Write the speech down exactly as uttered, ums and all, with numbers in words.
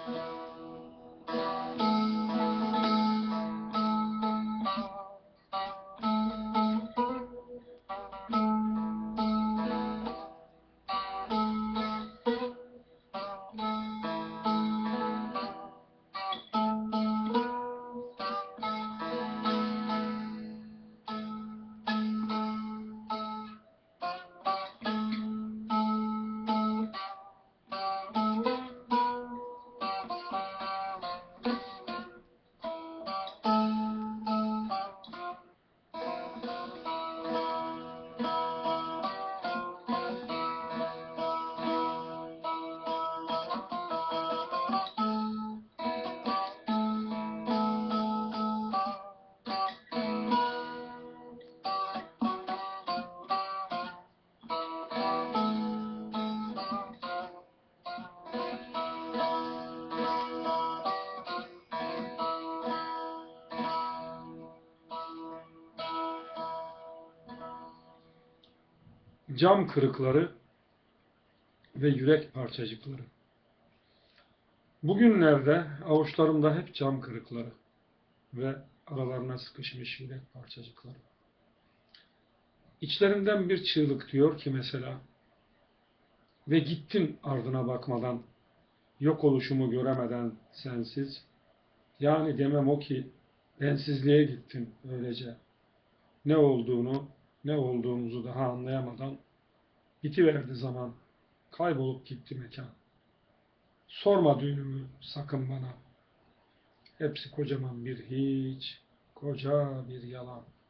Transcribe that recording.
Cam kırıkları ve yürek parçacıkları. Bugünlerde avuçlarımda hep cam kırıkları ve aralarına sıkışmış yürek parçacıkları. İçlerinden bir çığlık diyor ki mesela, ve gittin ardına bakmadan, yok oluşumu göremeden sensiz. Yani demem o ki, bensizliğe gittin öylece. Ne olduğunu, ne olduğumuzu daha anlayamadan, bitiverdi zaman, kaybolup gitti mekan. Sorma düğünümü sakın bana. Hepsi kocaman bir hiç, koca bir yalan.